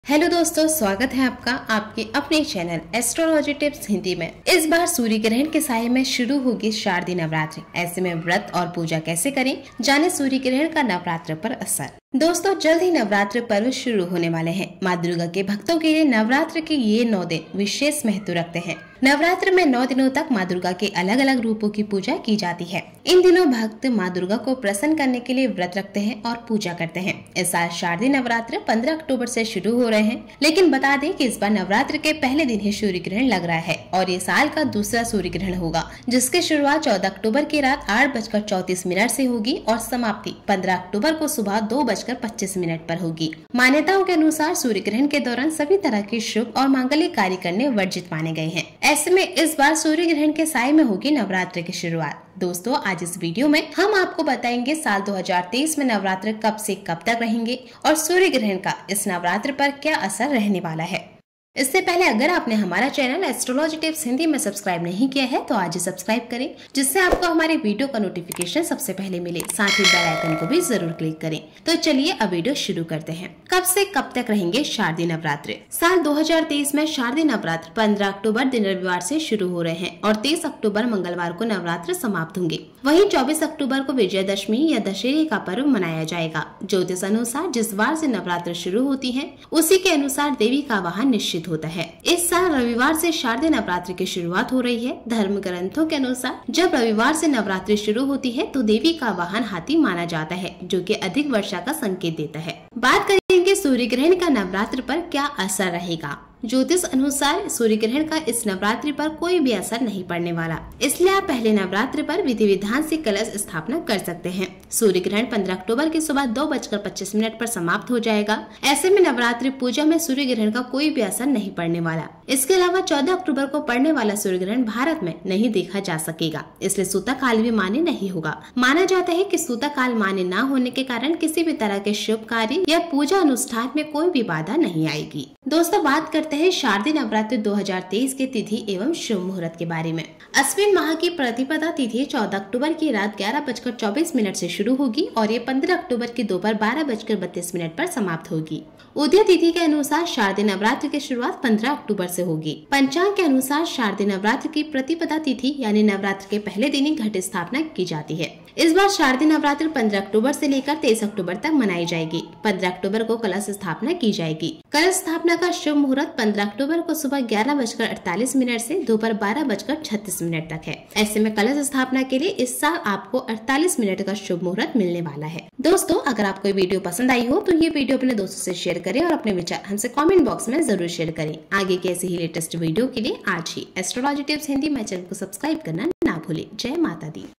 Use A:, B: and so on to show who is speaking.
A: Hello दोस्तों, स्वागत है आपका आपके अपने चैनल एस्ट्रोलॉजी टिप्स हिंदी में। इस बार सूर्य ग्रहण के साये में शुरू होगी शारदीय नवरात्रि। ऐसे में व्रत और पूजा कैसे करें, जाने सूर्य ग्रहण का नवरात्र पर असर। दोस्तों, जल्द ही नवरात्र पर्व शुरू होने वाले हैं। माँ दुर्गा के भक्तों के लिए नवरात्र के ये 9 दिन विशेष महत्व रखते हैं। नवरात्र में 9 दिनों तक माँ दुर्गा के अलग अलग रूपों की पूजा की जाती है। इन दिनों भक्त माँ दुर्गा को प्रसन्न करने के लिए व्रत रखते हैं और पूजा करते हैं। इस साल शारदीय नवरात्र 15 अक्टूबर से शुरू हो रहे हैं, लेकिन बता दें कि इस बार नवरात्र के पहले दिन ही सूर्य ग्रहण लग रहा है और ये साल का दूसरा सूर्य ग्रहण होगा, जिसकी शुरुआत 14 अक्टूबर की रात 8:34 से होगी और समाप्ति 15 अक्टूबर को सुबह 2:25 पर होगी। मान्यताओं के अनुसार सूर्य ग्रहण के दौरान सभी तरह के शुभ और मांगलिक कार्य करने वर्जित माने गए हैं। ऐसे में इस बार सूर्य ग्रहण के साये में होगी नवरात्र की शुरुआत। दोस्तों, आज इस वीडियो में हम आपको बताएंगे साल 2023 में नवरात्र कब से कब तक रहेंगे और सूर्य ग्रहण का इस नवरात्र पर क्या असर रहने वाला है। इससे पहले अगर आपने हमारा चैनल एस्ट्रोलॉजी टिप्स हिंदी में सब्सक्राइब नहीं किया है तो आज ही सब्सक्राइब करें, जिससे आपको हमारे वीडियो का नोटिफिकेशन सबसे पहले मिले। साथ ही बेल आइकन को भी जरूर क्लिक करें। तो चलिए अब वीडियो शुरू करते हैं। कब से कब तक रहेंगे शारदीय नवरात्र। साल 2023 में शारदीय नवरात्र 15 अक्टूबर दिन रविवार से शुरू हो रहे हैं और 23 अक्टूबर मंगलवार को नवरात्र समाप्त होंगे। वहीं 24 अक्टूबर को विजयदशमी या दशहरे का पर्व मनाया जाएगा। ज्योतिष अनुसार जिस वार से नवरात्र शुरू होती है उसी के अनुसार देवी का वाहन निश्चित होता है। इस साल रविवार से शारदीय नवरात्रि की शुरुआत हो रही है। धर्म ग्रंथों के अनुसार जब रविवार से नवरात्रि शुरू होती है तो देवी का वाहन हाथी माना जाता है, जो कि अधिक वर्षा का संकेत देता है। बात करेंगे सूर्य ग्रहण का नवरात्र पर क्या असर रहेगा। ज्योतिष अनुसार सूर्य ग्रहण का इस नवरात्रि पर कोई भी असर नहीं पड़ने वाला, इसलिए आप पहले नवरात्र पर विधि विधान से कलश स्थापना कर सकते हैं। सूर्य ग्रहण 15 अक्टूबर की सुबह 2:25 पर समाप्त हो जाएगा। ऐसे में नवरात्रि पूजा में सूर्य ग्रहण का कोई भी असर नहीं पड़ने वाला। इसके अलावा 14 अक्टूबर को पड़ने वाला सूर्य ग्रहण भारत में नहीं देखा जा सकेगा, इसलिए सूतक काल भी मान्य नहीं होगा। माना जाता है कि सूतक काल मान्य न होने के कारण किसी भी तरह के शुभ कार्य या पूजा अनुष्ठान में कोई भी बाधा नहीं आएगी। दोस्तों, बात करते हैं शारदीय नवरात्र 2023 के तिथि एवं शुभ मुहूर्त के बारे में। अश्विन माह की प्रतिपदा तिथि 14 अक्टूबर की रात 11:24 से शुरू होगी और ये 15 अक्टूबर की दोपहर 12:32 पर समाप्त होगी। उदय तिथि के अनुसार शारदीय नवरात्र की शुरुआत 15 अक्टूबर से होगी। पंचांग के अनुसार शारदीय नवरात्र की प्रतिपदा तिथि यानी नवरात्र के पहले दिन ही घट स्थापना की जाती है। इस बार शारदीय नवरात्र 15 अक्टूबर से लेकर 23 अक्टूबर तक मनाई जाएगी। 15 अक्टूबर को कलश स्थापना की जाएगी। कलश स्थापना का शुभ मुहूर्त 15 अक्टूबर को सुबह 11:48 से दोपहर 12:36 तक है। ऐसे में कलश स्थापना के लिए इस साल आपको 48 मिनट का शुभ मुहूर्त मिलने वाला है। दोस्तों, अगर आपको ये वीडियो पसंद आई हो तो ये वीडियो अपने दोस्तों से शेयर करें और अपने विचार हमसे कमेंट बॉक्स में जरूर शेयर करें। आगे के ऐसे ही लेटेस्ट वीडियो के लिए आज ही एस्ट्रोलॉजी टिप्स हिंदी चैनल को सब्सक्राइब करना ना भूलें। जय माता दी।